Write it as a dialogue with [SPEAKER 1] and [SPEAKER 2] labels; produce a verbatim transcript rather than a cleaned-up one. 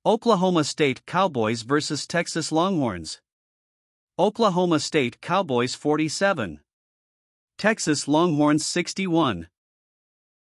[SPEAKER 1] Oklahoma State Cowboys versus Texas Longhorns. Oklahoma State Cowboys forty-seven. Texas Longhorns sixty-one.